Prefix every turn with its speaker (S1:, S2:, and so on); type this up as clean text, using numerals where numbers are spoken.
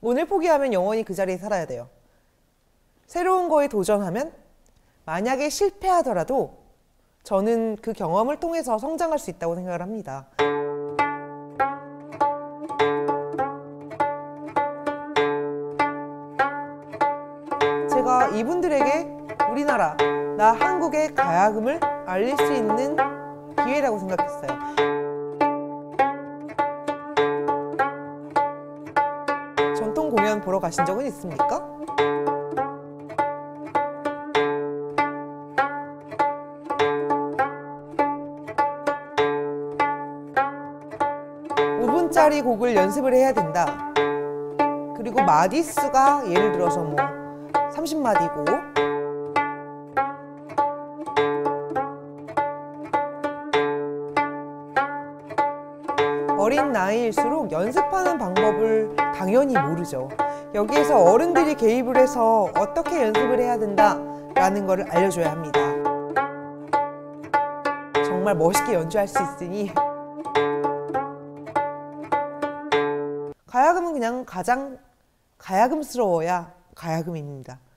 S1: 오늘 포기하면 영원히 그 자리에 살아야 돼요. 새로운 거에 도전하면 만약에 실패하더라도 저는 그 경험을 통해서 성장할 수 있다고 생각을 합니다. 제가 이분들에게 우리나라, 나 한국의 가야금을 알릴 수 있는 기회라고 생각했어요. 전통 공연 보러 가신 적은 있습니까? 짜리 곡을 연습을 해야 된다. 그리고 마디수가 예를 들어서 뭐 30마디고 어린 나이일수록 연습하는 방법을 당연히 모르죠. 여기에서 어른들이 개입을 해서 어떻게 연습을 해야 된다라는 것을 알려줘야 합니다. 정말 멋있게 연주할 수 있으니 가야금은 그냥 가장 가야금스러워야 가야금입니다.